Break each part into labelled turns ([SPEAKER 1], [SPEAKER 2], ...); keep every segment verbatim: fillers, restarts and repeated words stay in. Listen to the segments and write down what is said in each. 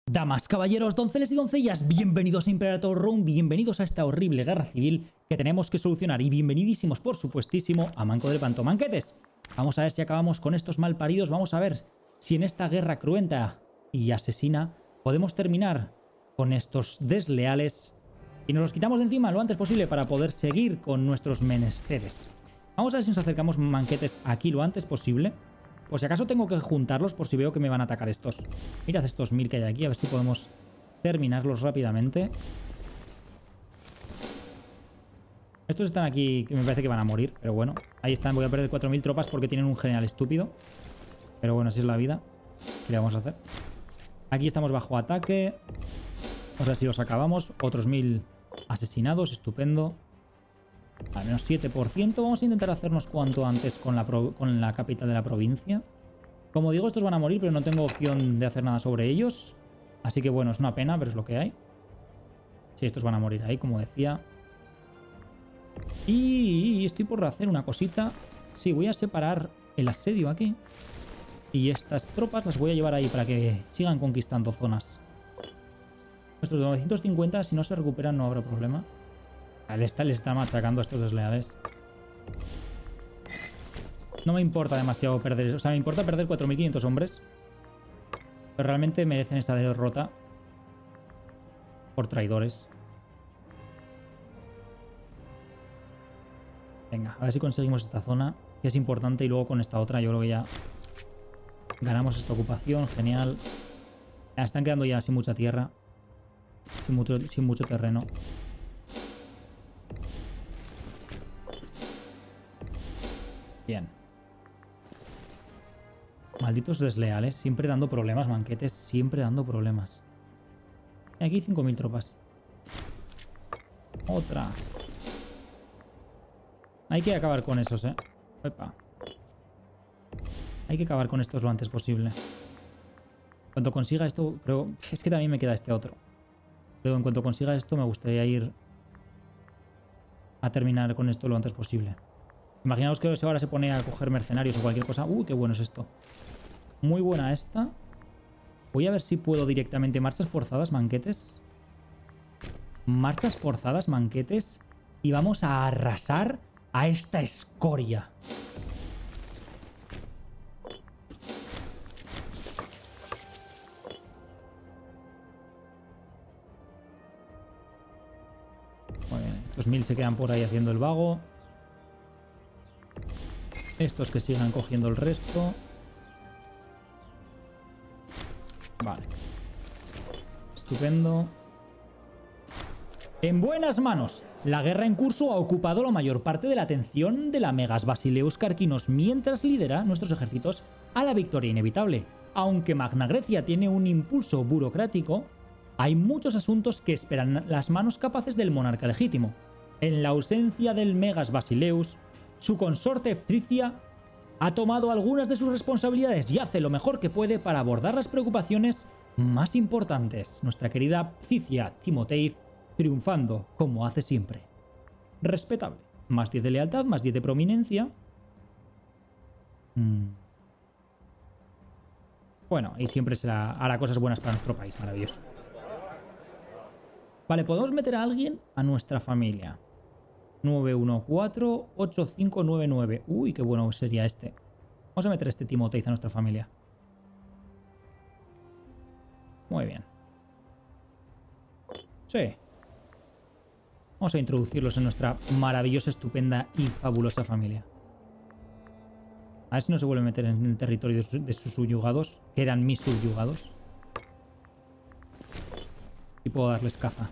[SPEAKER 1] Damas, caballeros, donceles y doncellas, bienvenidos a Imperator Rome, bienvenidos a esta horrible guerra civil que tenemos que solucionar y bienvenidísimos, por supuestísimo, a Manco del Panto. Manquetes, vamos a ver si acabamos con estos malparidos, vamos a ver si en esta guerra cruenta y asesina podemos terminar con estos desleales y nos los quitamos de encima lo antes posible para poder seguir con nuestros menesteres. Vamos a ver si nos acercamos, manquetes, aquí lo antes posible. Por si acaso tengo que juntarlos por si veo que me van a atacar estos. Mirad estos mil que hay aquí, a ver si podemos terminarlos rápidamente. Estos están aquí, que me parece que van a morir, pero bueno. Ahí están, voy a perder cuatro mil tropas porque tienen un general estúpido. Pero bueno, así es la vida. ¿Qué le vamos a hacer? Aquí estamos bajo ataque. Vamos a ver si los acabamos. Otros mil asesinados, estupendo. Al menos siete por ciento. Vamos a intentar hacernos cuanto antes con la, con la capital de la provincia. Como digo, estos van a morir, pero no tengo opción de hacer nada sobre ellos. Así que bueno, es una pena, pero es lo que hay. Sí, estos van a morir ahí, como decía. Y estoy por hacer una cosita. Sí, voy a separar el asedio aquí. Y estas tropas las voy a llevar ahí para que sigan conquistando zonas. Estos de novecientos cincuenta, si no se recuperan, no habrá problema. Les está, les está machacando a estos desleales. No me importa demasiado perder... O sea, me importa perder cuatro mil quinientos hombres. Pero realmente merecen esa derrota. Por traidores. Venga, a ver si conseguimos esta zona. Que es importante. Y luego con esta otra yo creo que ya... ganamos esta ocupación. Genial. Ya están quedando ya sin mucha tierra. Sin mucho, sin mucho terreno. Bien. Malditos desleales. Siempre dando problemas, manquetes. Siempre dando problemas. Y aquí cinco mil tropas. Otra. Hay que acabar con esos, eh. Epa. Hay que acabar con estos lo antes posible. Cuando consiga esto, creo... Es que también me queda este otro. Pero en cuanto consiga esto, me gustaría ir a terminar con esto lo antes posible. Imaginaos que ahora se pone a coger mercenarios o cualquier cosa. Uy, qué bueno es esto. Muy buena esta. Voy a ver si puedo directamente... Marchas forzadas, manquetes. Marchas forzadas, manquetes. Y vamos a arrasar a esta escoria. Muy bien, estos mil se quedan por ahí haciendo el vago. Estos que sigan cogiendo el resto. Vale. Estupendo. En buenas manos. La guerra en curso ha ocupado la mayor parte de la atención de la Megas Basileus Carquinos mientras lidera nuestros ejércitos a la victoria inevitable. Aunque Magna Grecia tiene un impulso burocrático, hay muchos asuntos que esperan las manos capaces del monarca legítimo. En la ausencia del Megas Basileus, su consorte Phthicia ha tomado algunas de sus responsabilidades y hace lo mejor que puede para abordar las preocupaciones más importantes. Nuestra querida Phthicia Timoteiz triunfando como hace siempre. Respetable. Más diez de lealtad, más diez de prominencia. Mm. Bueno, y siempre será, hará cosas buenas para nuestro país. Maravilloso. Vale, podemos meter a alguien a nuestra familia. nueve uno cuatro ocho cinco nueve nueve. Uy, qué bueno sería este. Vamos a meter a este Timoteiz a nuestra familia. Muy bien. Sí. Vamos a introducirlos en nuestra maravillosa, estupenda y fabulosa familia. A ver si no se vuelve a meter en el territorio de sus, de sus subyugados, que eran mis subyugados. Y puedo darles caza.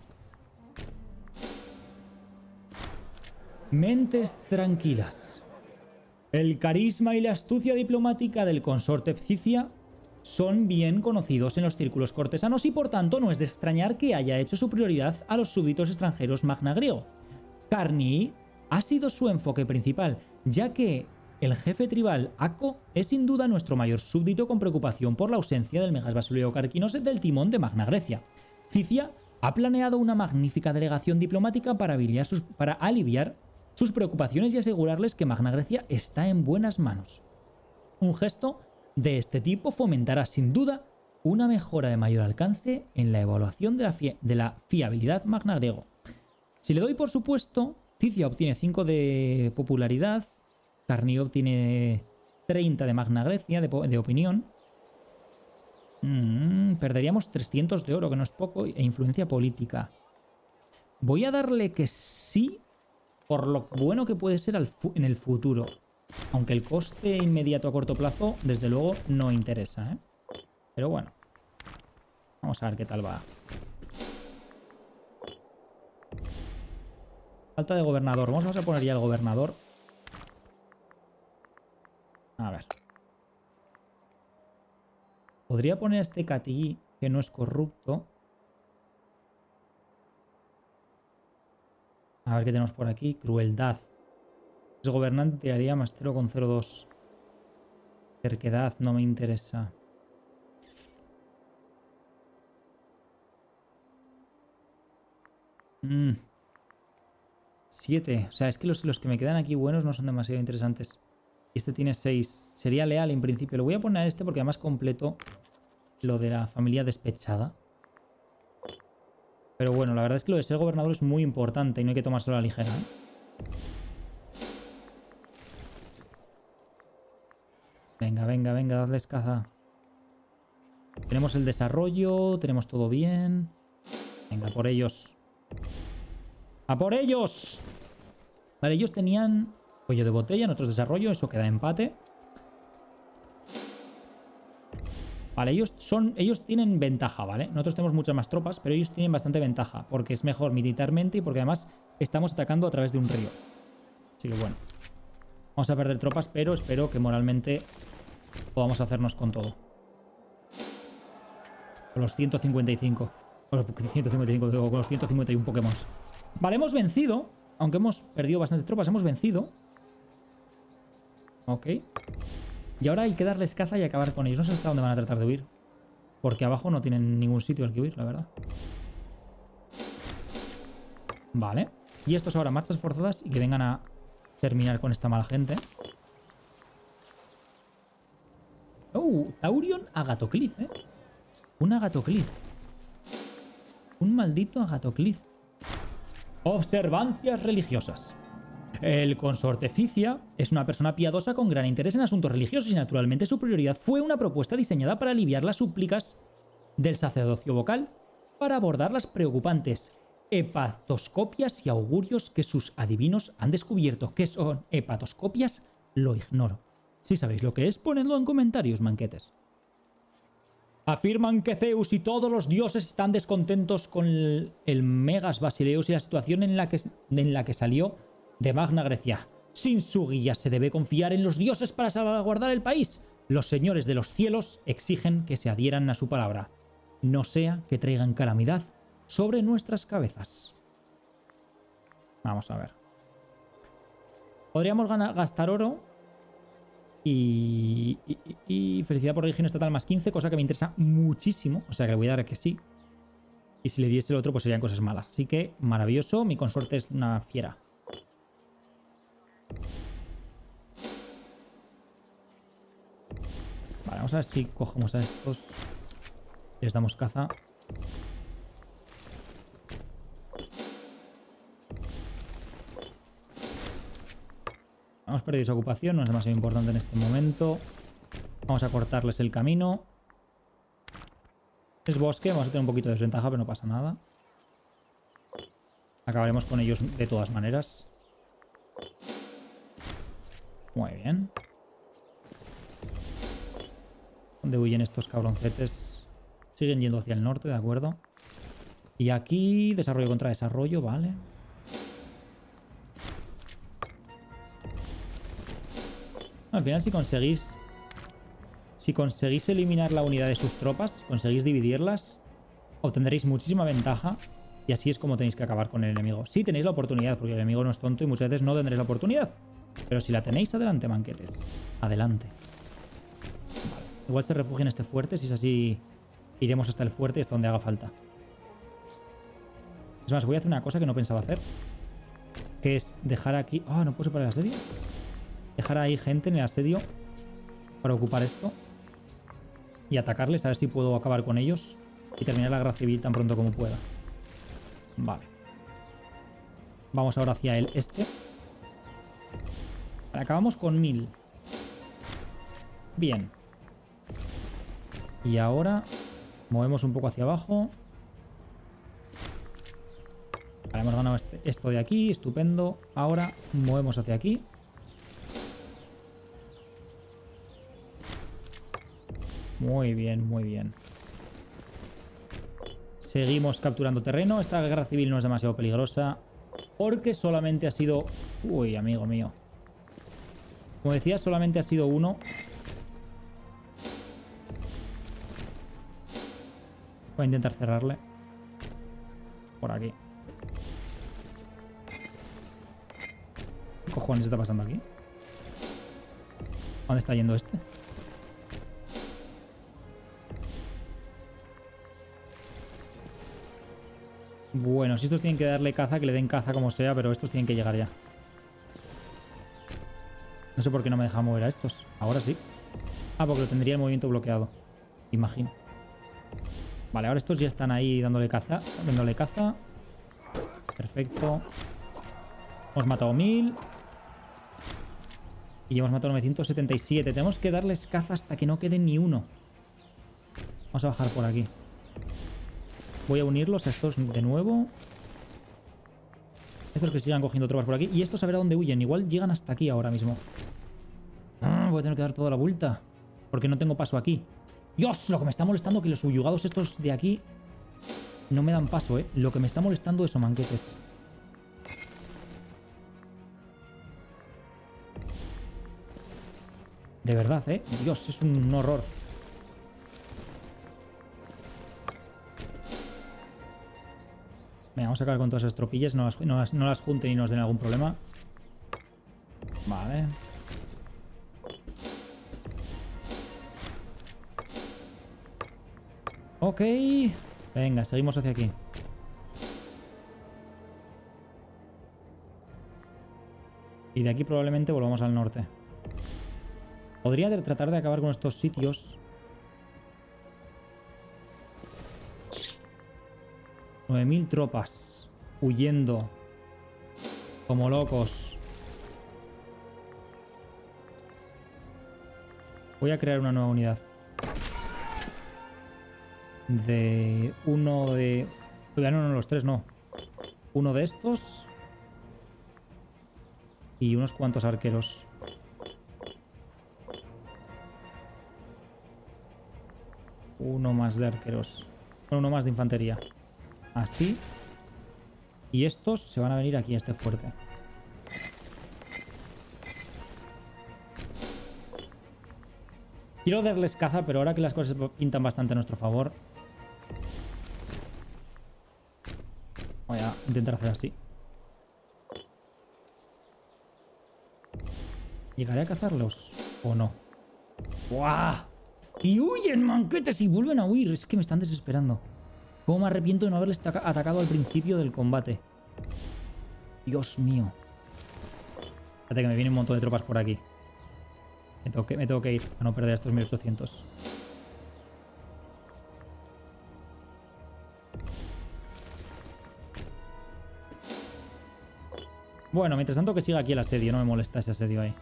[SPEAKER 1] Mentes tranquilas. El carisma y la astucia diplomática del consorte Phthicia son bien conocidos en los círculos cortesanos y por tanto no es de extrañar que haya hecho su prioridad a los súbditos extranjeros Magna Griego. Carnii ha sido su enfoque principal, ya que el jefe tribal Acco es sin duda nuestro mayor súbdito con preocupación por la ausencia del Megas Basileo Carquinos del timón de Magna Grecia. Phthicia ha planeado una magnífica delegación diplomática para aliviar sus, para aliviar sus preocupaciones y asegurarles que Magna Grecia está en buenas manos. Un gesto de este tipo fomentará sin duda una mejora de mayor alcance en la evaluación de la, de la fiabilidad Magna Griego. Si le doy por supuesto, Cicia obtiene cinco de popularidad, Carnio obtiene treinta de Magna Grecia, de, de opinión. Mm, perderíamos trescientos de oro, que no es poco, e influencia política. Voy a darle que sí, por lo bueno que puede ser al en el futuro. Aunque el coste inmediato a corto plazo, desde luego, no interesa, ¿eh? Pero bueno. Vamos a ver qué tal va. Falta de gobernador. Vamos a poner ya el gobernador. A ver. Podría poner a este Catí, que no es corrupto. A ver qué tenemos por aquí. Crueldad. Es gobernante, tiraría más cero coma cero dos. Terquedad, no me interesa. Mm. siete. O sea, es que los, los que me quedan aquí buenos no son demasiado interesantes. Y este tiene seis. Sería leal en principio. Lo voy a poner a este porque además completo lo de la familia despechada. Pero bueno, la verdad es que lo de ser gobernador es muy importante y no hay que tomárselo a la ligera, ¿eh? Venga, venga, venga, dadles caza. Tenemos el desarrollo, tenemos todo bien. Venga, por ellos. ¡A por ellos! Vale, ellos tenían cuello de botella, nosotros desarrollo, eso queda empate. Vale, ellos son, ellos tienen ventaja, ¿vale? Nosotros tenemos muchas más tropas, pero ellos tienen bastante ventaja, porque es mejor militarmente y porque además estamos atacando a través de un río. Así que bueno. Vamos a perder tropas, pero espero que moralmente podamos hacernos con todo. Con los ciento cincuenta y cinco. Con los ciento cincuenta y cinco, digo, con los ciento cincuenta y uno Pokémon. Vale, hemos vencido. Aunque hemos perdido bastantes tropas, hemos vencido. Ok. Y ahora hay que darles caza y acabar con ellos. No sé hasta dónde van a tratar de huir. Porque abajo no tienen ningún sitio al que huir, la verdad. Vale. Y estos ahora marchas forzadas y que vengan a terminar con esta mala gente. Oh, Taurion Agatocliz, ¿eh? Un Agatocliz. Un maldito Agatocliz. Observancias religiosas. El consorte Cicia es una persona piadosa con gran interés en asuntos religiosos y naturalmente su prioridad fue una propuesta diseñada para aliviar las súplicas del sacerdocio vocal para abordar las preocupantes hepatoscopias y augurios que sus adivinos han descubierto. ¿Qué son hepatoscopias? Lo ignoro. Si sabéis lo que es, ponedlo en comentarios, manquetes. Afirman que Zeus y todos los dioses están descontentos con el, el Megas Basileus y la situación en la, que, en la que salió de Magna Grecia. Sin su guía se debe confiar en los dioses para salvaguardar el país. Los señores de los cielos exigen que se adhieran a su palabra. No sea que traigan calamidad sobre nuestras cabezas. Vamos a ver. Podríamos ganar, gastar oro. Y, y, y felicidad por religión estatal más quince, cosa que me interesa muchísimo. O sea que le voy a dar que sí. Y si le diese el otro, pues serían cosas malas. Así que maravilloso. Mi consorte es una fiera. Vale, vamos a ver si cogemos a estos. Les damos caza. Hemos perdido esa ocupación, no es demasiado importante en este momento. Vamos a cortarles el camino. Es bosque, vamos a tener un poquito de desventaja, pero no pasa nada. Acabaremos con ellos de todas maneras. Muy bien. ¿Dónde huyen estos cabroncetes? Siguen yendo hacia el norte, de acuerdo. Y aquí, desarrollo contra desarrollo, vale. Al final, si conseguís... Si conseguís eliminar la unidad de sus tropas, conseguís dividirlas, obtendréis muchísima ventaja. Y así es como tenéis que acabar con el enemigo. Si tenéis la oportunidad, porque el enemigo no es tonto y muchas veces no tendréis la oportunidad. Pero si la tenéis, adelante, manquetes. Adelante. Vale. Igual se refugia en este fuerte. Si es así, iremos hasta el fuerte y hasta donde haga falta. Es más, voy a hacer una cosa que no pensaba hacer. Que es dejar aquí... Ah, oh, no puedo separar el asedio. Dejar ahí gente en el asedio para ocupar esto. y atacarles, a ver si puedo acabar con ellos y terminar la guerra civil tan pronto como pueda. Vale. Vamos ahora hacia el este. Vale, acabamos con mil. Bien. Y ahora movemos un poco hacia abajo. Vale, hemos ganado este, esto de aquí, estupendo. Ahora movemos hacia aquí. Muy bien, muy bien. Seguimos capturando terreno. Esta guerra civil no es demasiado peligrosa porque solamente ha sido... Uy, amigo mío. Como decía, solamente ha sido uno. Voy a intentar cerrarle. Por aquí. ¿Qué cojones está pasando aquí? ¿Dónde está yendo este? Bueno, si estos tienen que darle caza, que le den caza como sea, pero estos tienen que llegar ya. No sé por qué no me deja mover a estos. Ahora sí. Ah, porque lo tendría el movimiento bloqueado. Imagino. Vale, ahora estos ya están ahí dándole caza. Dándole caza. Perfecto. Hemos matado mil. Y hemos matado novecientos setenta y siete. Tenemos que darles caza hasta que no quede ni uno. Vamos a bajar por aquí. Voy a unirlos a estos de nuevo. Estos que sigan cogiendo tropas por aquí. Y estos a ver a dónde huyen. Igual llegan hasta aquí ahora mismo. Ah, voy a tener que dar toda la vuelta. Porque no tengo paso aquí. Dios, lo que me está molestando que los subyugados estos de aquí no me dan paso, ¿eh? Lo que me está molestando eso, manquetes. De verdad, ¿eh? Dios, es un horror. Venga, vamos a acabar con todas esas tropillas. No las, no las, no las junten y nos den algún problema. Vale. Ok. Venga, seguimos hacia aquí. Y de aquí probablemente volvamos al norte. Podría tratar de acabar con estos sitios. nueve mil tropas. Huyendo. Como locos. Voy a crear una nueva unidad. De uno de... No, no, no, los tres no. Uno de estos. Y unos cuantos arqueros. Uno más de arqueros. Bueno, uno más de infantería. Así. Y estos se van a venir aquí a este fuerte. Quiero darles caza, pero ahora que las cosas pintan bastante a nuestro favor, voy a intentar hacer así. ¿Llegaré a cazarlos o no? ¡Buah! Y huyen, manquetes, y vuelven a huir. Es que me están desesperando. ¿Cómo me arrepiento de no haberles atacado al principio del combate? Dios mío. Espérate que me viene un montón de tropas por aquí. Me tengo que, me tengo que ir a no perder estos mil ochocientos. Bueno, mientras tanto que siga aquí el asedio. No me molesta ese asedio ahí.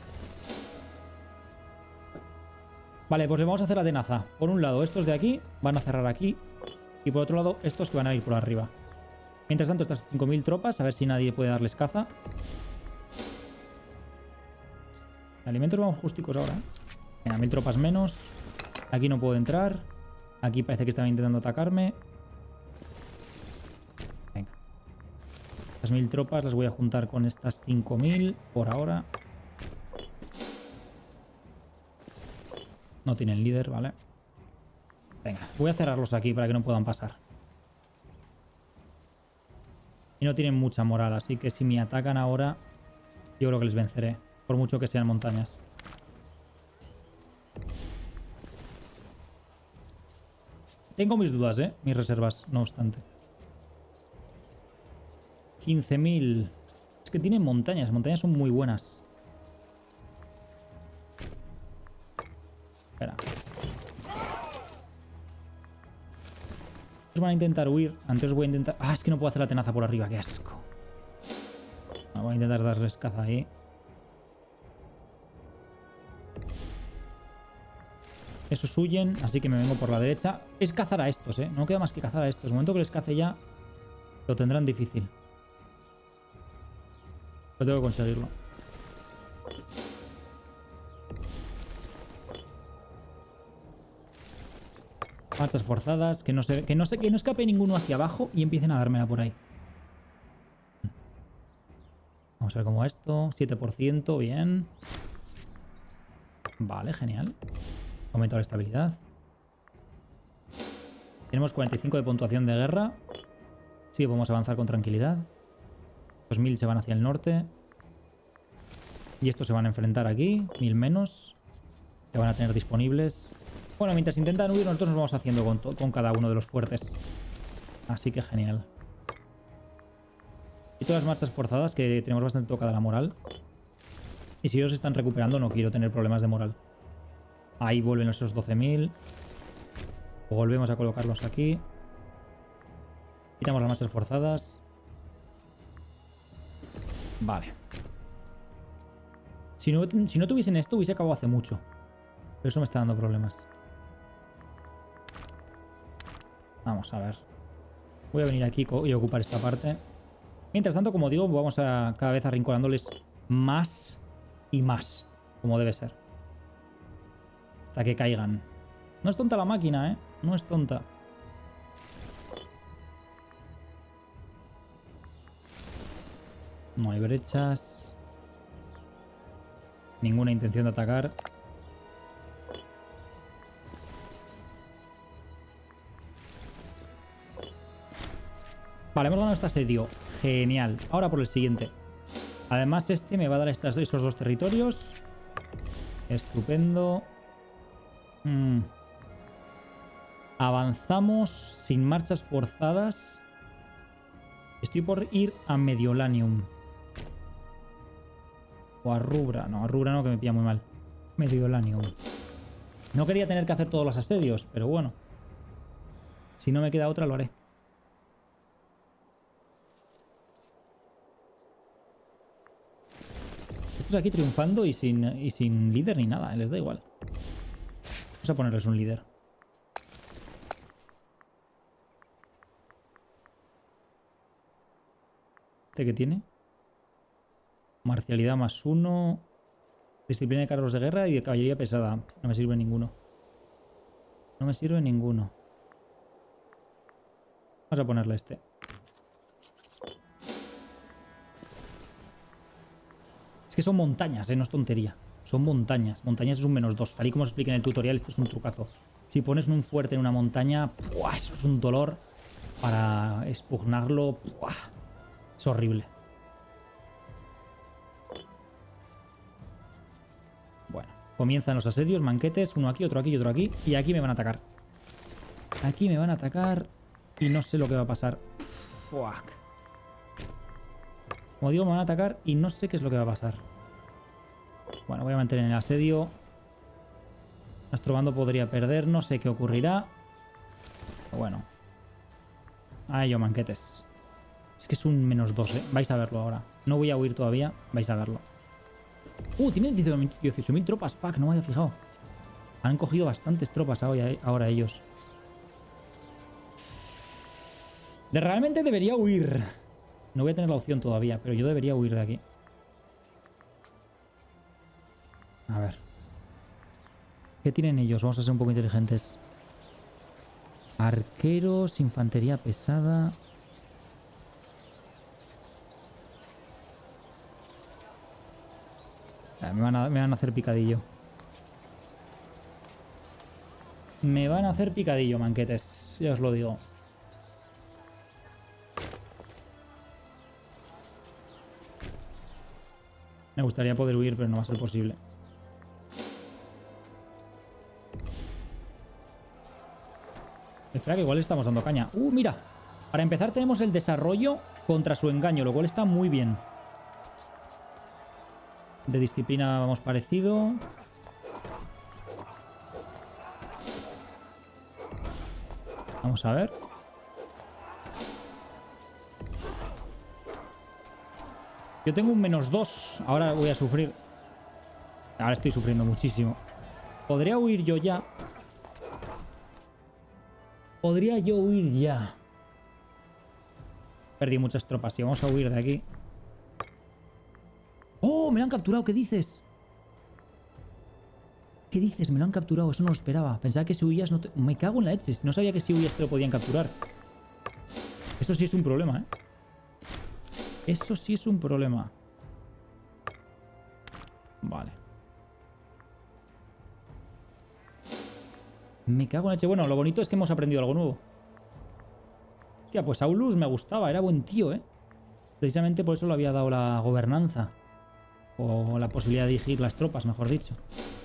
[SPEAKER 1] Vale, pues le vamos a hacer la tenaza. Por un lado, estos de aquí van a cerrar aquí. Y por otro lado, estos que van a ir por arriba. Mientras tanto, estas cinco mil tropas, a ver si nadie puede darles caza. Alimentos vamos justicos ahora. Venga, mil tropas menos. Aquí no puedo entrar. Aquí parece que estaba intentando atacarme. Venga. Estas mil tropas las voy a juntar con estas cinco mil por ahora. No tienen líder, ¿vale? Venga, voy a cerrarlos aquí para que no puedan pasar. Y no tienen mucha moral, así que si me atacan ahora, yo creo que les venceré. Por mucho que sean montañas. Tengo mis dudas, ¿eh? Mis reservas, no obstante. quince mil. Es que tienen montañas. Las montañas son muy buenas. Espera. Van a intentar huir. Antes voy a intentar... Ah, es que no puedo hacer la tenaza por arriba. ¡Qué asco! Voy a intentar darles caza ahí. Esos huyen, así que me vengo por la derecha. Es cazar a estos, ¿eh? No queda más que cazar a estos. El momento que les cace ya, lo tendrán difícil. Pero tengo que conseguirlo. Marchas forzadas. Que no, se, que, no se, que no escape ninguno hacia abajo y empiecen a dármela por ahí. Vamos a ver cómo esto. siete por ciento, bien. Vale, genial. Aumenta la estabilidad. Tenemos cuarenta y cinco de puntuación de guerra. Sí, podemos avanzar con tranquilidad. Los mil se van hacia el norte. Y estos se van a enfrentar aquí. Mil menos. Que van a tener disponibles. Bueno, mientras intentan huir, nosotros nos vamos haciendo con, con cada uno de los fuertes. Así que genial. Y todas las marchas forzadas, que tenemos bastante tocada la moral. Y si ellos están recuperando, no quiero tener problemas de moral. Ahí vuelven esos doce mil. Volvemos a colocarlos aquí. Quitamos las marchas forzadas. Vale. Si no, si no tuviesen esto, hubiese acabado hace mucho. Pero eso me está dando problemas. Vamos a ver. Voy a venir aquí y ocupar esta parte. Mientras tanto, como digo, vamos a cada vez arrinconándoles más y más. Como debe ser. Hasta que caigan. No es tonta la máquina, ¿eh? No es tonta. No hay brechas. Ninguna intención de atacar. Vale, hemos ganado este asedio. Genial. Ahora por el siguiente. Además este me va a dar estas, esos dos territorios. Estupendo. Mm. Avanzamos sin marchas forzadas. Estoy por ir a Mediolanium. O a Rubra. No, a Rubra no, que me pilla muy mal. Mediolanium. No quería tener que hacer todos los asedios, pero bueno. Si no me queda otra, lo haré. Estos aquí triunfando y sin, y sin líder ni nada, les da igual. Vamos a ponerles un líder. ¿Este qué tiene? Marcialidad más uno. Disciplina de carros de guerra y de caballería pesada. No me sirve ninguno. No me sirve ninguno. Vamos a ponerle este. Es que son montañas, ¿eh? No es tontería. Son montañas. Montañas es un menos dos. Tal y como os expliqué en el tutorial, esto es un trucazo. Si pones un fuerte en una montaña, ¡puah! Eso es un dolor para expugnarlo. ¡Puah! Es horrible. Bueno, comienzan los asedios, manquetes, uno aquí, otro aquí y otro aquí. Y aquí me van a atacar. Aquí me van a atacar y no sé lo que va a pasar. Fuck. Como digo, me van a atacar y no sé qué es lo que va a pasar. Bueno, voy a mantener el asedio. Astrobando podría perder, no sé qué ocurrirá. Pero bueno. A ello, manquetes. Es que es un menos dos, ¿eh? Vais a verlo ahora. No voy a huir todavía, vais a verlo. Uh, tienen dieciocho mil tropas. Fuck, no me había fijado. Han cogido bastantes tropas ahora ellos. De realmente debería huir. No voy a tener la opción todavía, pero yo debería huir de aquí. A ver. ¿Qué tienen ellos? Vamos a ser un poco inteligentes. Arqueros, infantería pesada. Me van a, me van a hacer picadillo. Me van a hacer picadillo, manquetes. Ya os lo digo. Me gustaría poder huir, pero no va a ser posible. Espera, que igual le estamos dando caña. ¡Uh, mira! Para empezar tenemos el desarrollo contra su engaño, lo cual está muy bien. De disciplina vamos parecido. Vamos a ver. Yo tengo un menos dos. Ahora voy a sufrir. Ahora estoy sufriendo muchísimo. Podría huir yo ya. Podría yo huir ya. Perdí muchas tropas y vamos a huir de aquí. ¡Oh! Me lo han capturado. ¿Qué dices? ¿Qué dices? Me lo han capturado. Eso no lo esperaba. Pensaba que si huías no te... Me cago en la leche. No sabía que si huías te lo podían capturar. Eso sí es un problema, ¿eh? Eso sí es un problema. Vale. Me cago en la leche. Bueno, lo bonito es que hemos aprendido algo nuevo. Hostia, pues Aulus me gustaba. Era buen tío, ¿eh? Precisamente por eso le había dado la gobernanza. O la posibilidad de dirigir las tropas, mejor dicho.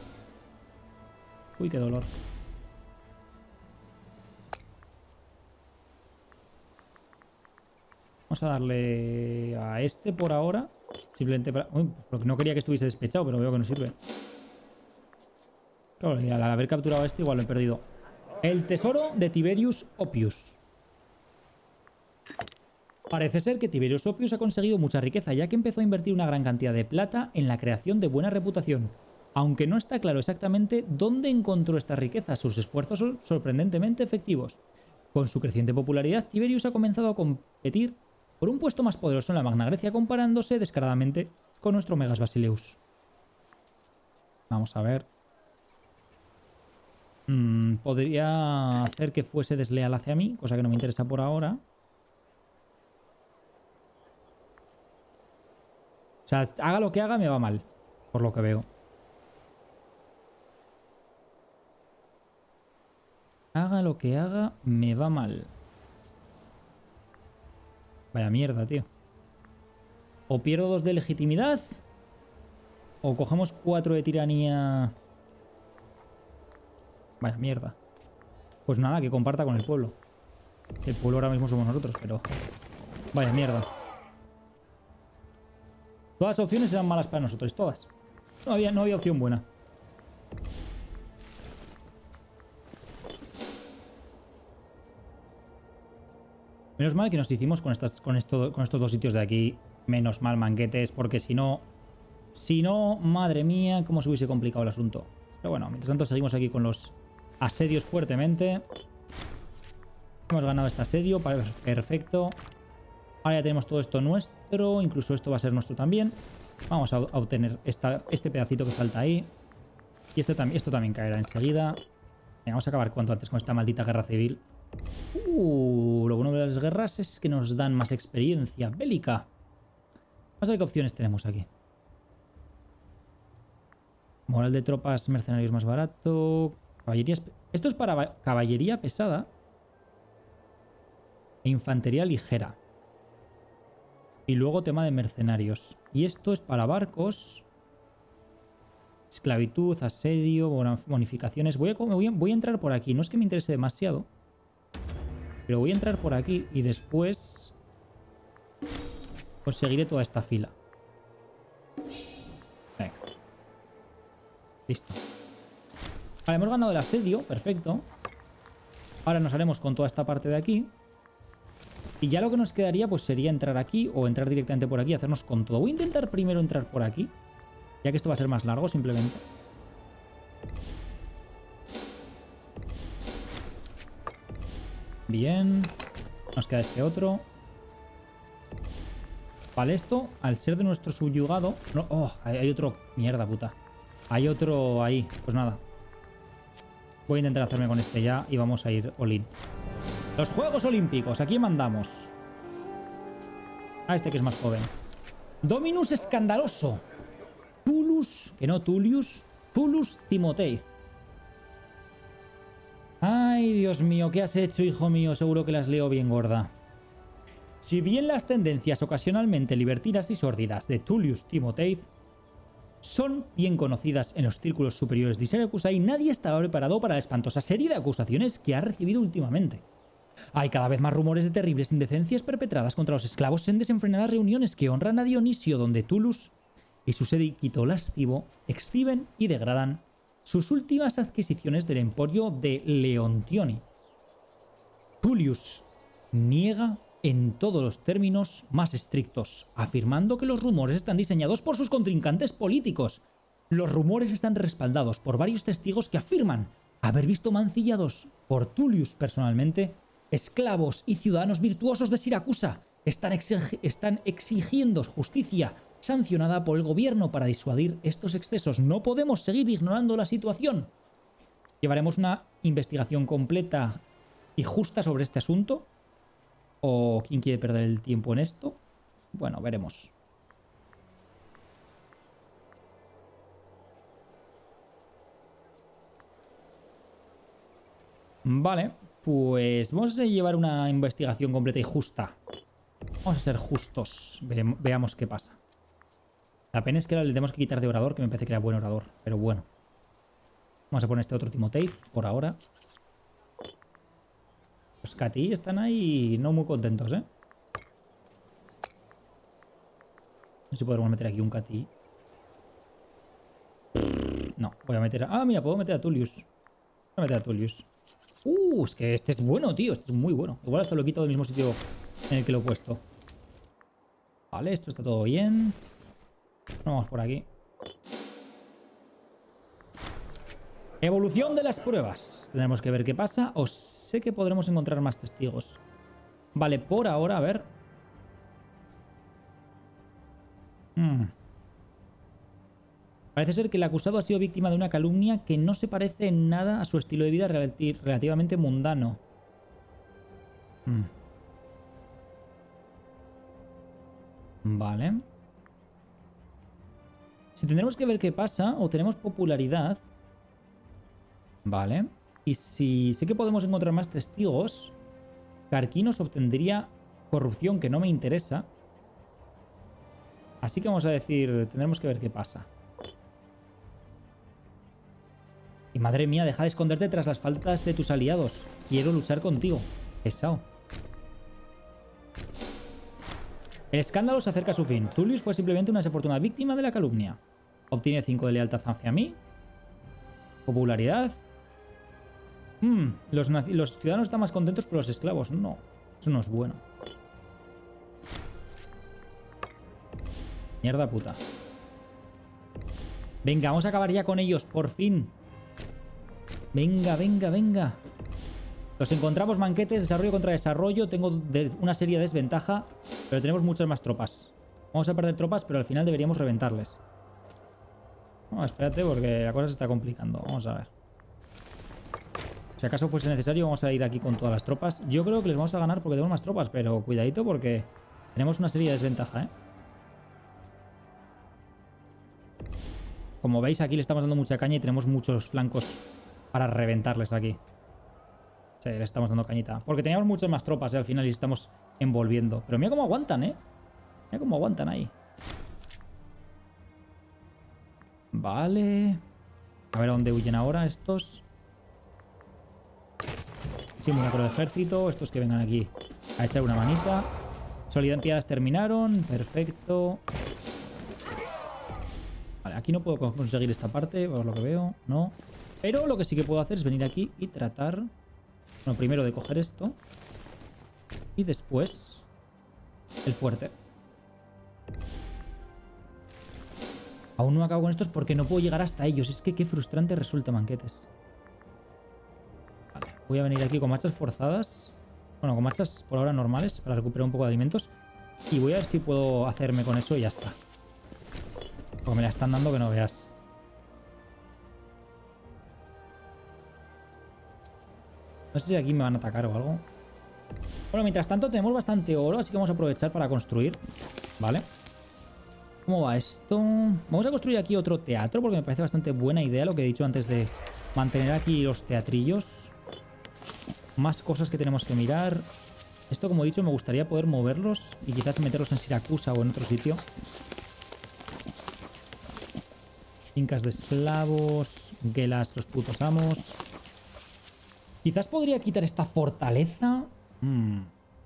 [SPEAKER 1] Uy, qué dolor. Vamos a darle a este por ahora. Simplemente para... Uy, porque no quería que estuviese despechado, pero veo que no sirve. Claro, y al haber capturado a este igual lo he perdido. El tesoro de Tiberius Oppius. Parece ser que Tiberius Oppius ha conseguido mucha riqueza, ya que empezó a invertir una gran cantidad de plata en la creación de buena reputación. Aunque no está claro exactamente dónde encontró esta riqueza, sus esfuerzos son sorprendentemente efectivos. Con su creciente popularidad, Tiberius ha comenzado a competir por un puesto más poderoso en la Magna Grecia, comparándose descaradamente con nuestro Megas Basileus. Vamos a ver. Mm, podría hacer que fuese desleal hacia mí, cosa que no me interesa por ahora. O sea, haga lo que haga, me va mal, por lo que veo. Haga lo que haga, me va mal. Vaya mierda, tío. O pierdo dos de legitimidad, o cogemos cuatro de tiranía. Vaya mierda. Pues nada, que comparta con el pueblo. El pueblo ahora mismo somos nosotros, pero... Vaya mierda. Todas las opciones eran malas para nosotros, todas. No había, no había opción buena. Menos mal que nos hicimos con, estas, con, esto, con estos dos sitios de aquí. Menos mal, manguetes, porque si no... Si no, madre mía, cómo se hubiese complicado el asunto. Pero bueno, mientras tanto seguimos aquí con los asedios fuertemente. Hemos ganado este asedio, perfecto. Ahora ya tenemos todo esto nuestro, incluso esto va a ser nuestro también. Vamos a, a obtener esta, este pedacito que falta ahí. Y este, esto también caerá enseguida. Venga, vamos a acabar cuanto antes con esta maldita guerra civil. Uh, lo bueno de las guerras es que nos dan más experiencia bélica. Vamos a ver qué opciones tenemos aquí. Moral de tropas, mercenarios más barato. Caballería... Esto es para caballería pesada. E infantería ligera. Y luego tema de mercenarios. Y esto es para barcos. Esclavitud, asedio, bonificaciones. Voy a, voy, a, voy a entrar por aquí. No es que me interese demasiado. Pero voy a entrar por aquí y después conseguiré toda esta fila. Venga. Listo. Vale, hemos ganado el asedio. Perfecto. Ahora nos haremos con toda esta parte de aquí. Y ya lo que nos quedaría pues sería entrar aquí o entrar directamente por aquí y hacernos con todo. Voy a intentar primero entrar por aquí, ya que esto va a ser más largo simplemente. Bien. Nos queda este otro. Vale, esto, al ser de nuestro subyugado... No, oh, hay, hay otro... Mierda, puta. Hay otro ahí. Pues nada. Voy a intentar hacerme con este ya y vamos a ir all in. Los Juegos Olímpicos. ¿A quién mandamos? A este que es más joven. Dominus Escandaloso. Tullus... Que no, Tullius. Tullus Timoteiz. Ay, Dios mío, ¿qué has hecho, hijo mío? Seguro que las leo bien gorda. Si bien las tendencias ocasionalmente libertinas y sórdidas de Tullius Timoteiz son bien conocidas en los círculos superiores de Siracusae, nadie estaba preparado para la espantosa serie de acusaciones que ha recibido últimamente. Hay cada vez más rumores de terribles indecencias perpetradas contra los esclavos en desenfrenadas reuniones que honran a Dionisio, donde Tullus y su séquito lascivo exhiben y degradan sus últimas adquisiciones del emporio de Leontioni. Tullius niega en todos los términos más estrictos, afirmando que los rumores están diseñados por sus contrincantes políticos. Los rumores están respaldados por varios testigos que afirman haber visto mancillados por Tullius personalmente esclavos y ciudadanos virtuosos de Siracusa. Están, exig están exigiendo justicia sancionada por el gobierno para disuadir estos excesos. No podemos seguir ignorando la situación. Llevaremos una investigación completa y justa sobre este asunto. ¿O quién quiere perder el tiempo en esto? Bueno, veremos. Vale, pues vamos a llevar una investigación completa y justa. Vamos a ser justos. Ve veamos qué pasa. La pena es que le tenemos que quitar de orador, que me parece que era buen orador, pero bueno. Vamos a poner este otro Timoteiz por ahora. Los Cati están ahí no muy contentos, ¿eh? No sé si podremos meter aquí un Cati. No, voy a meter a... Ah, mira, puedo meter a Tullius. Voy a meter a Tullius. Uh, es que este es bueno, tío. Este es muy bueno. Igual hasta lo quito del mismo sitio en el que lo he puesto. Vale, esto está todo bien. Vamos por aquí. Evolución de las pruebas. Tendremos que ver qué pasa. O sé que podremos encontrar más testigos. Vale, por ahora, a ver. Hmm. Parece ser que el acusado ha sido víctima de una calumnia que no se parece en nada a su estilo de vida relati relativamente mundano. Hmm. Vale. Si tendremos que ver qué pasa, o tenemos popularidad... Vale. Y si sé que podemos encontrar más testigos, Carquinos obtendría corrupción, que no me interesa. Así que vamos a decir, tendremos que ver qué pasa. Y madre mía, deja de esconderte tras las faltas de tus aliados. Quiero luchar contigo. Pesado. El escándalo se acerca a su fin. Tullius fue simplemente una desafortunada víctima de la calumnia. Obtiene cinco de lealtad hacia mí. Popularidad. Hmm, los, los ciudadanos están más contentos por los esclavos. No, eso no es bueno. Mierda puta. Venga, vamos a acabar ya con ellos, por fin. Venga, venga, venga. Los encontramos manquetes, desarrollo contra desarrollo. Tengo de una serie de desventaja, pero tenemos muchas más tropas. Vamos a perder tropas, pero al final deberíamos reventarles. No, espérate, porque la cosa se está complicando. Vamos a ver. Si acaso fuese necesario, vamos a ir aquí con todas las tropas. Yo creo que les vamos a ganar porque tenemos más tropas, pero cuidadito porque tenemos una serie de desventaja, ¿eh? Como veis, aquí le estamos dando mucha caña y tenemos muchos flancos para reventarles aquí. Sí, le estamos dando cañita. Porque teníamos muchas más tropas, ¿eh? Al final y estamos envolviendo. Pero mira cómo aguantan, ¿eh? Mira cómo aguantan ahí. Vale. A ver a dónde huyen ahora estos. Simulacro de ejército. Estos que vengan aquí a echar una manita. Olimpiadas terminaron. Perfecto. Vale, aquí no puedo conseguir esta parte, por lo que veo. No. Pero lo que sí que puedo hacer es venir aquí y tratar... Bueno, primero de coger esto. Y después... el fuerte. Aún no acabo con estos porque no puedo llegar hasta ellos. Es que qué frustrante resulta, manquetes. Vale, voy a venir aquí con marchas forzadas. Bueno, con marchas por ahora normales para recuperar un poco de alimentos. Y voy a ver si puedo hacerme con eso y ya está. Porque me la están dando que no veas. No sé si aquí me van a atacar o algo. Bueno, mientras tanto tenemos bastante oro, así que vamos a aprovechar para construir. Vale. ¿Cómo va esto? Vamos a construir aquí otro teatro porque me parece bastante buena idea lo que he dicho antes de mantener aquí los teatrillos. Más cosas que tenemos que mirar. Esto, como he dicho, me gustaría poder moverlos y quizás meterlos en Siracusa o en otro sitio. Fincas de esclavos. Gelas, los putos amos. Quizás podría quitar esta fortaleza. Hmm.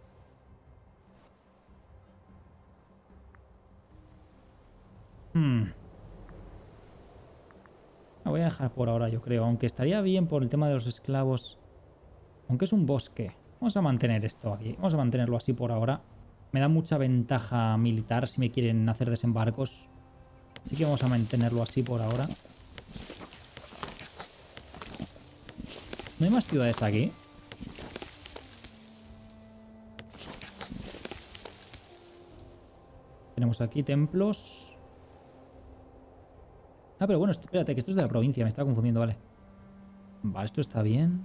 [SPEAKER 1] Hmm. La voy a dejar por ahora, yo creo. Aunque estaría bien por el tema de los esclavos. Aunque es un bosque. Vamos a mantener esto aquí. Vamos a mantenerlo así por ahora. Me da mucha ventaja militar si me quieren hacer desembarcos. Así que vamos a mantenerlo así por ahora. ¿No hay más ciudades aquí? Tenemos aquí templos. Ah, pero bueno, espérate, que esto es de la provincia. Me estaba confundiendo, vale. Vale, esto está bien.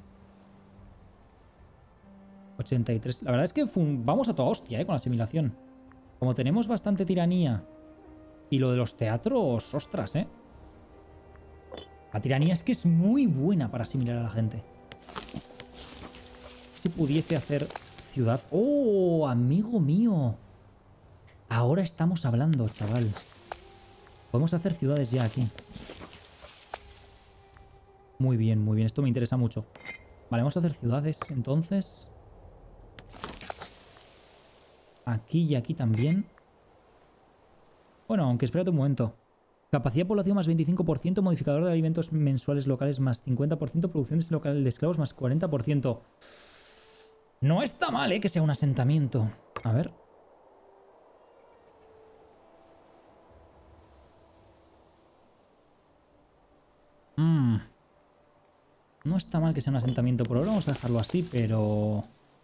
[SPEAKER 1] ochenta y tres. La verdad es que vamos a toda hostia, ¿eh? Con la asimilación. Como tenemos bastante tiranía y lo de los teatros, ostras, ¿eh? La tiranía es que es muy buena para asimilar a la gente. Si pudiese hacer ciudad... ¡Oh, amigo mío! Ahora estamos hablando, chaval. Podemos hacer ciudades ya aquí. Muy bien, muy bien. Esto me interesa mucho. Vale, vamos a hacer ciudades, entonces... Aquí y aquí también. Bueno, aunque espérate un momento. Capacidad de población más veinticinco por ciento, modificador de alimentos mensuales locales más cincuenta por ciento, producción local de esclavos más cuarenta por ciento. No está mal, ¿eh? Que sea un asentamiento. A ver. Mm. No está mal que sea un asentamiento por ahora. Vamos a dejarlo así, pero...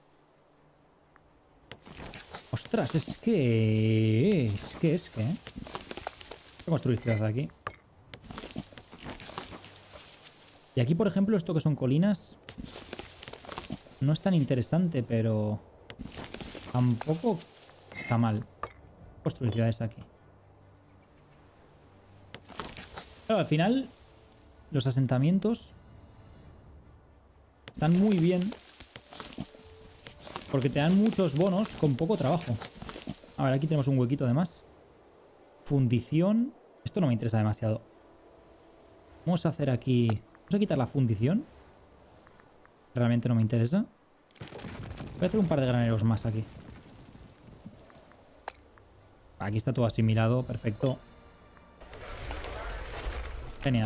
[SPEAKER 1] Ostras, es que... Es que, es que... ¿eh? Voy a construir ciudad aquí. Y aquí, por ejemplo, esto que son colinas... No es tan interesante, pero... Tampoco está mal. Construir ciudades aquí. Claro, al final... Los asentamientos... Están muy bien... Porque te dan muchos bonos con poco trabajo. A ver, aquí tenemos un huequito además. Fundición. Esto no me interesa demasiado. Vamos a hacer aquí... Vamos a quitar la fundición. Realmente no me interesa. Voy a hacer un par de graneros más aquí. Aquí está todo asimilado. Perfecto. Genial.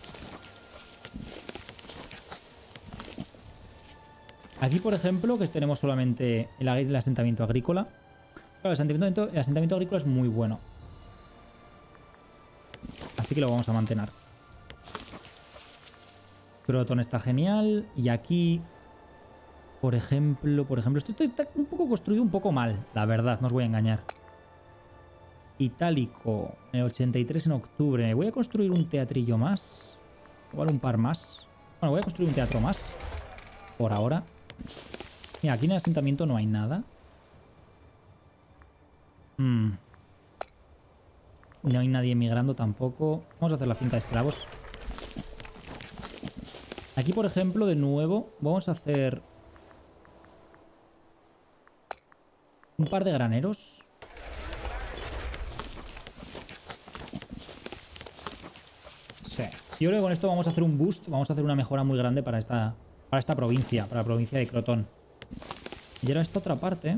[SPEAKER 1] Aquí, por ejemplo, que tenemos solamente el, el asentamiento agrícola. Claro, el asentamiento, el asentamiento agrícola es muy bueno. Así que lo vamos a mantener. Croton está genial. Y aquí, por ejemplo, por ejemplo, esto está un poco construido un poco mal, la verdad, no os voy a engañar. Itálico, en el ochenta y tres en octubre. Voy a construir un teatrillo más. Igual un par más. Bueno, voy a construir un teatro más. Por ahora. Mira, aquí en el asentamiento no hay nada. Hmm. No hay nadie emigrando tampoco. Vamos a hacer la finca de esclavos. Aquí, por ejemplo, de nuevo, vamos a hacer un par de graneros. Sí. Yo creo que con esto vamos a hacer un boost. Vamos a hacer una mejora muy grande para esta, para esta provincia, para la provincia de Croton. Y ahora esta otra parte.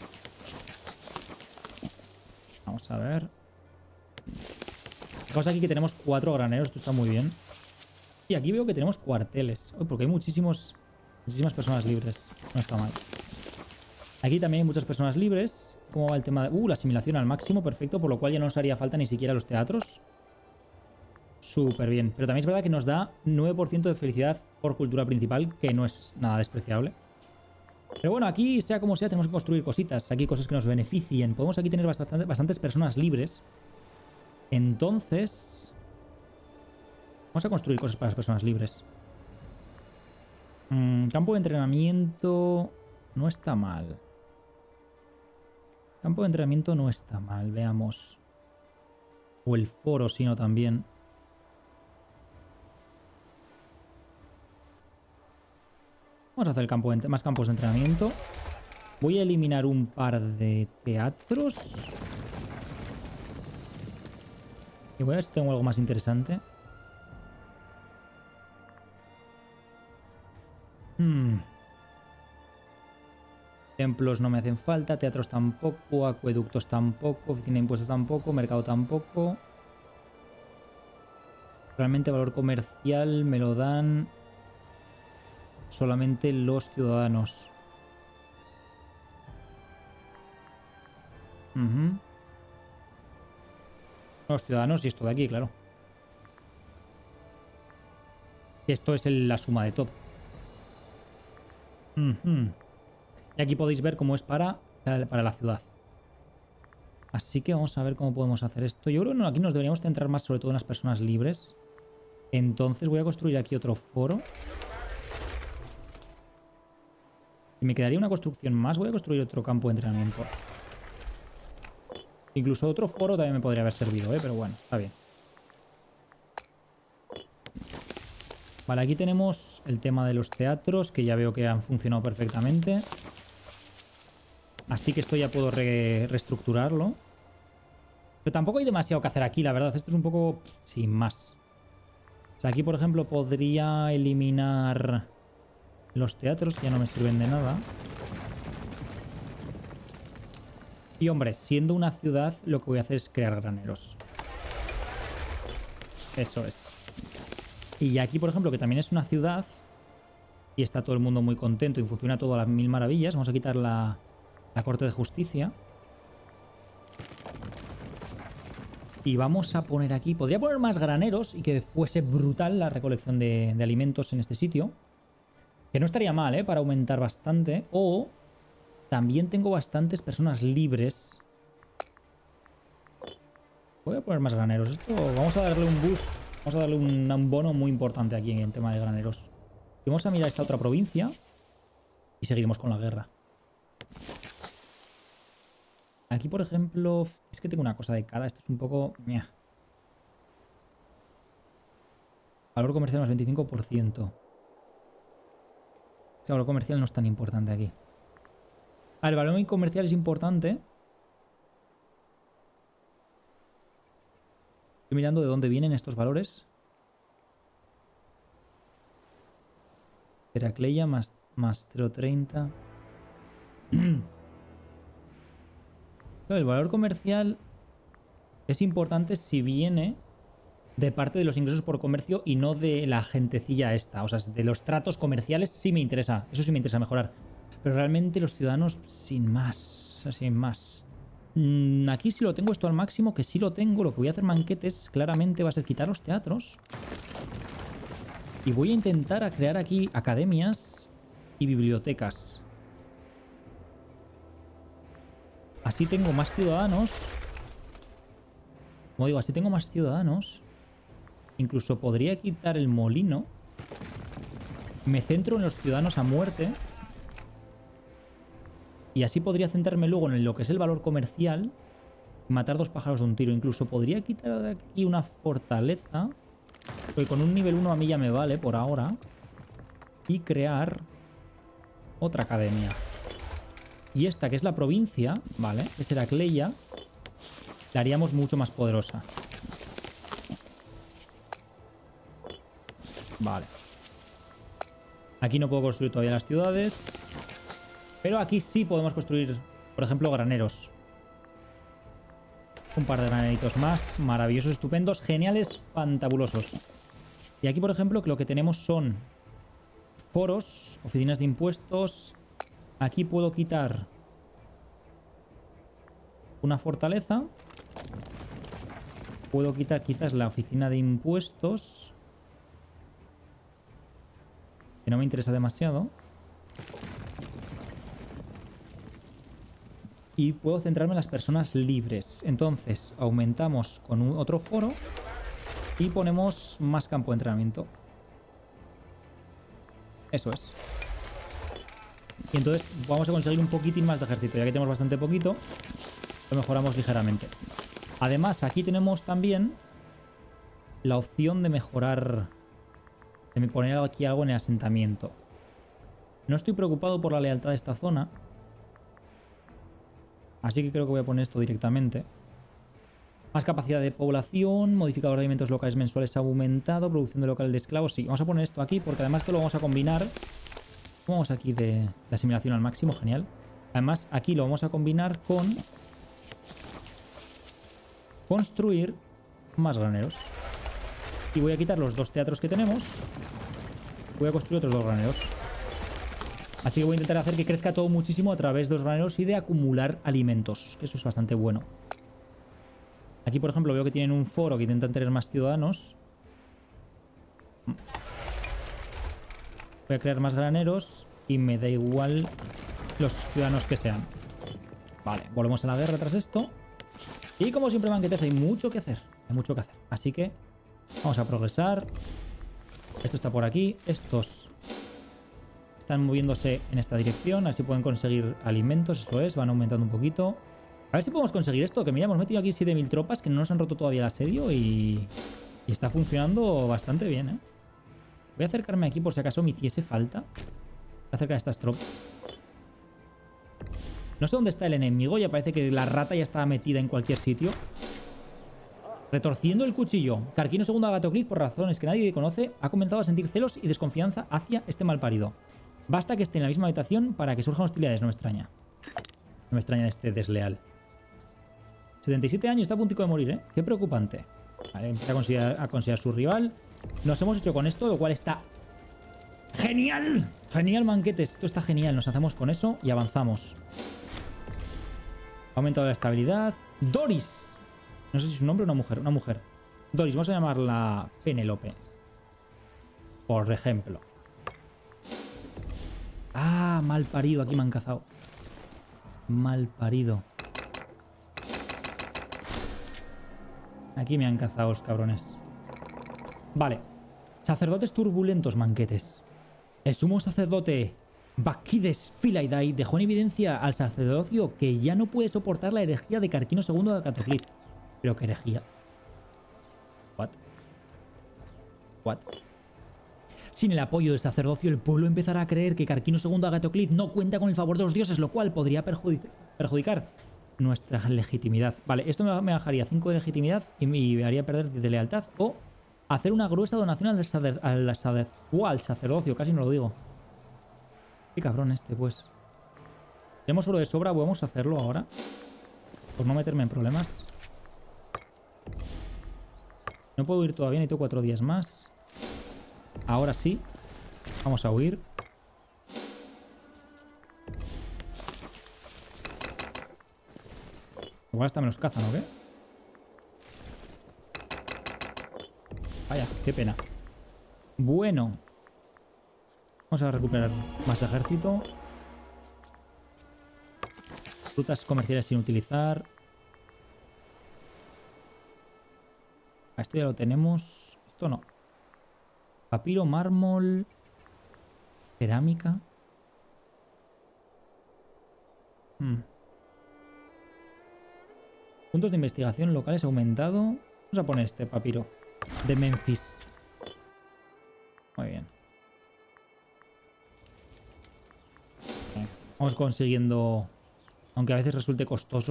[SPEAKER 1] Vamos a ver. Fijaos aquí que tenemos cuatro graneros. Esto está muy bien. Y aquí veo que tenemos cuarteles. Oh, porque hay muchísimos, muchísimas personas libres. No está mal. Aquí también hay muchas personas libres. ¿Cómo va el tema de...? Uh, la asimilación al máximo. Perfecto. Por lo cual ya no nos haría falta ni siquiera los teatros. Súper bien. Pero también es verdad que nos da nueve por ciento de felicidad por cultura principal. Que no es nada despreciable. Pero bueno, aquí, sea como sea, tenemos que construir cositas. Aquí cosas que nos beneficien. Podemos aquí tener bastante, bastantes personas libres. Entonces... Vamos a construir cosas para las personas libres. Mm, campo de entrenamiento... No está mal. Campo de entrenamiento no está mal. Veamos. O el foro, sino también... Vamos a hacer el campo de, más campos de entrenamiento. Voy a eliminar un par de teatros. Y voy a ver si tengo algo más interesante. Hmm. Templos no me hacen falta, teatros tampoco, acueductos tampoco, oficina de impuestos tampoco, mercado tampoco. Realmente valor comercial me lo dan... solamente los ciudadanos. Uh-huh. Los ciudadanos y esto de aquí, claro. Esto es el, la suma de todo. Uh-huh. Y aquí podéis ver cómo es para, para la ciudad. Así que vamos a ver cómo podemos hacer esto. Yo creo que no, aquí nos deberíamos centrar más sobre todo en las personas libres. Entonces voy a construir aquí otro foro. Y me quedaría una construcción más. Voy a construir otro campo de entrenamiento. Incluso otro foro también me podría haber servido, ¿eh? Pero bueno, está bien. Vale, aquí tenemos el tema de los teatros, que ya veo que han funcionado perfectamente. Así que esto ya puedo re reestructurarlo. Pero tampoco hay demasiado que hacer aquí, la verdad. Esto es un poco sin más. O sea, aquí, por ejemplo, podría eliminar los teatros, que ya no me sirven de nada. Y, hombre, siendo una ciudad, lo que voy a hacer es crear graneros. Eso es. Y aquí, por ejemplo, que también es una ciudad y está todo el mundo muy contento y funciona todo a las mil maravillas. Vamos a quitar la, la Corte de Justicia. Y vamos a poner aquí... Podría poner más graneros y que fuese brutal la recolección de, de alimentos en este sitio. Que no estaría mal, ¿eh? Para aumentar bastante. O también tengo bastantes personas libres. Voy a poner más graneros. Esto vamos a darle un boost. Vamos a darle un, un bono muy importante aquí en el tema de graneros. Y vamos a mirar esta otra provincia. Y seguiremos con la guerra. Aquí, por ejemplo... Es que tengo una cosa de cada. Esto es un poco... Mia. Valor comercial más veinticinco por ciento. El valor comercial no es tan importante aquí. Ah, el valor comercial es importante. Estoy mirando de dónde vienen estos valores. Heracleia más, más cero coma treinta. El valor comercial es importante si viene de parte de los ingresos por comercio y no de la gentecilla esta. O sea, de los tratos comerciales sí me interesa. Eso sí me interesa mejorar. Pero realmente los ciudadanos sin más. Sin más. Mm, aquí sí lo tengo esto al máximo, que sí lo tengo. Lo que voy a hacer, manquetes, claramente va a ser quitar los teatros. Y voy a intentar a crear aquí academias y bibliotecas. Así tengo más ciudadanos. Como digo, así tengo más ciudadanos. Incluso podría quitar el molino. Me centro en los ciudadanos a muerte. Y así podría centrarme luego en lo que es el valor comercial. Y matar dos pájaros de un tiro. Incluso podría quitar de aquí una fortaleza. Porque con un nivel uno a mí ya me vale por ahora. Y crear otra academia. Y esta, que es la provincia, ¿vale? Que es Heracleia, la haríamos mucho más poderosa. Vale. Aquí no puedo construir todavía las ciudades. Pero aquí sí podemos construir, por ejemplo, graneros. Un par de graneritos más. Maravillosos, estupendos, geniales, fantabulosos. Y aquí, por ejemplo, que lo que tenemos son foros, oficinas de impuestos. Aquí puedo quitar una fortaleza. Puedo quitar quizás la oficina de impuestos, que no me interesa demasiado. Y puedo centrarme en las personas libres. Entonces aumentamos con un otro foro y ponemos más campo de entrenamiento. Eso es. Y entonces vamos a conseguir un poquitín más de ejército. Ya que tenemos bastante poquito, lo mejoramos ligeramente. Además, aquí tenemos también la opción de mejorar, de poner aquí algo en el asentamiento. No estoy preocupado por la lealtad de esta zona, así que creo que voy a poner esto directamente. Más capacidad de población, modificador de alimentos locales mensuales aumentado, producción de local de esclavos. Sí, vamos a poner esto aquí porque además esto lo vamos a combinar. Vamos aquí de la asimilación al máximo, genial. Además, aquí lo vamos a combinar con construir más graneros. Y voy a quitar los dos teatros que tenemos. Voy a construir otros dos graneros. Así que voy a intentar hacer que crezca todo muchísimo a través de los graneros y de acumular alimentos, que eso es bastante bueno. Aquí, por ejemplo, veo que tienen un foro que intentan tener más ciudadanos. Voy a crear más graneros y me da igual los ciudadanos que sean. Vale, volvemos a la guerra tras esto. Y como siempre, banquetes, hay mucho que hacer. Hay mucho que hacer. Así que vamos a progresar. Esto está por aquí. Estos están moviéndose en esta dirección. Así pueden conseguir alimentos. Eso es, van aumentando un poquito. A ver si podemos conseguir esto. Que mira, hemos metido aquí siete mil tropas que no nos han roto todavía el asedio. Y, y está funcionando bastante bien, ¿eh? Voy a acercarme aquí por si acaso me hiciese falta. Voy a acercar a estas tropas. No sé dónde está el enemigo. Ya parece que la rata ya estaba metida en cualquier sitio. Retorciendo el cuchillo. Carquino segundo Agatoclís, por razones que nadie conoce, ha comenzado a sentir celos y desconfianza hacia este malparido. Basta que esté en la misma habitación para que surjan hostilidades. No me extraña. No me extraña este desleal. setenta y siete años, está a punto de morir, ¿eh? Qué preocupante. Vale, empieza a considerar, a considerar su rival. Nos hemos hecho con esto, lo cual está... ¡Genial! Genial, manquetes. Esto está genial. Nos hacemos con eso y avanzamos. Ha aumentado la estabilidad. Doris. No sé si es un hombre o una mujer. Una mujer. Doris, vamos a llamarla Penélope. Por ejemplo. Ah, mal parido. Aquí me han cazado. Mal parido. Aquí me han cazado los cabrones. Vale. Sacerdotes turbulentos, manquetes. El sumo sacerdote Baquides Philaidai dejó en evidencia al sacerdocio que ya no puede soportar la herejía de Carquino segundo de Agatoclís. ¿Pero qué herejía? ¿What? ¿What? Sin el apoyo del sacerdocio, el pueblo empezará a creer que Carquino segundo de Agatoclís no cuenta con el favor de los dioses, lo cual podría perjudic perjudicar nuestra legitimidad. Vale, esto me bajaría cinco de legitimidad y me haría perder de lealtad. O hacer una gruesa donación al, sacer al, sacer uh, al sacerdocio, casi no lo digo. Qué cabrón este, pues. Tenemos oro de sobra, podemos hacerlo ahora. Por no meterme en problemas. No puedo huir todavía, necesito cuatro días más. Ahora sí. Vamos a huir. Igual hasta me los cazan, ¿o qué? Vaya, qué pena. Bueno. Vamos a recuperar más ejército. Rutas comerciales sin utilizar. Esto ya lo tenemos. Esto no. Papiro, mármol. Cerámica. Hmm. Puntos de investigación locales aumentado. Vamos a poner este papiro. De Memphis. Muy bien. Vamos consiguiendo... Aunque a veces resulte costoso.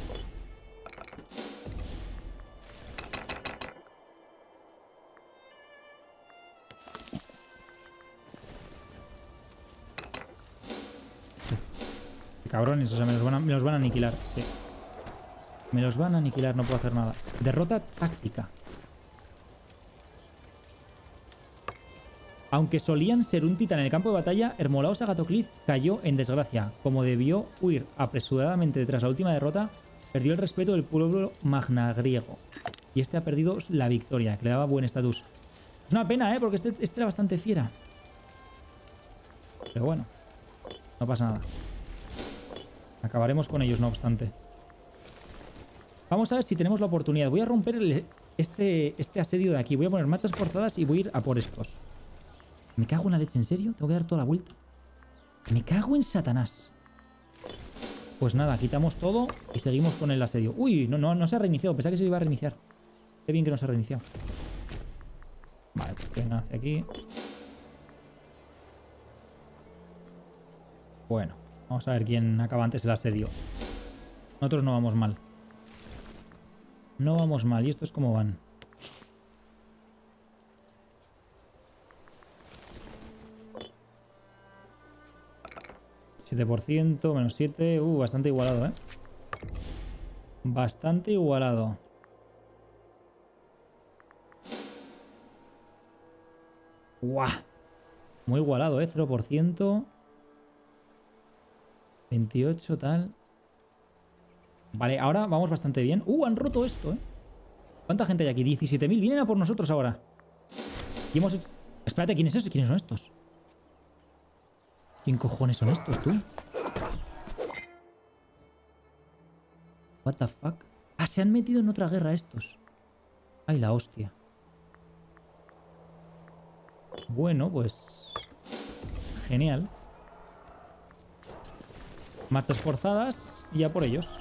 [SPEAKER 1] Cabrones, o sea, me los, van a, me los van a aniquilar, sí. Me los van a aniquilar, no puedo hacer nada. Derrota táctica. Aunque solían ser un titán en el campo de batalla, Hermolaos Agatoclís cayó en desgracia. Como debió huir apresuradamente tras la última derrota, perdió el respeto del pueblo magnagriego. Y este ha perdido la victoria, que le daba buen estatus. Es una pena, ¿eh? Porque este, este era bastante fiera. Pero bueno, no pasa nada. Acabaremos con ellos, no obstante. Vamos a ver si tenemos la oportunidad. Voy a romper el, este, este asedio de aquí. Voy a poner marchas forzadas y voy a ir a por estos. Me cago en la leche, ¿en serio? ¿Tengo que dar toda la vuelta? Me cago en Satanás. Pues nada, quitamos todo y seguimos con el asedio. Uy, no, no, no se ha reiniciado. Pensaba que se iba a reiniciar. Qué bien que no se ha reiniciado. Vale, pues venga hacia aquí. Bueno, vamos a ver quién acaba antes el asedio. Nosotros no vamos mal. No vamos mal. ¿Y estos cómo van? siete por ciento, menos siete. Uh, bastante igualado, ¿eh? Bastante igualado. ¡Guau! Muy igualado, ¿eh? cero por ciento. veintiocho, tal. Vale, ahora vamos bastante bien. ¡Uh! Han roto esto, ¿eh? ¿Cuánta gente hay aquí? diecisiete mil. Vienen a por nosotros ahora. Y hemos hecho... Espérate, ¿quién es eso? ¿Quiénes son estos? ¿Quién cojones son estos, tú? What the fuck? Ah, se han metido en otra guerra estos. Ay, la hostia. Bueno, pues... Genial. Marchas forzadas y ya por ellos.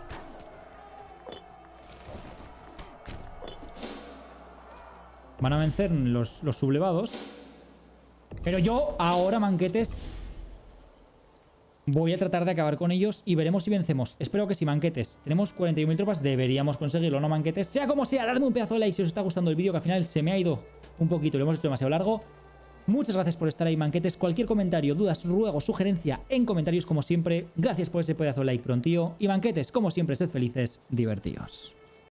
[SPEAKER 1] Van a vencer los, los sublevados. Pero yo ahora, manquetes, voy a tratar de acabar con ellos y veremos si vencemos. Espero que sí, manquetes. Tenemos cuarenta y un mil tropas, deberíamos conseguirlo, ¿no, manquetes? Sea como sea, dadme un pedazo de like si os está gustando el vídeo, que al final se me ha ido un poquito, lo hemos hecho demasiado largo. Muchas gracias por estar ahí, manquetes. Cualquier comentario, dudas, ruego, sugerencia en comentarios como siempre. Gracias por ese pedazo de like prontío. Y manquetes, como siempre, sed felices, divertíos.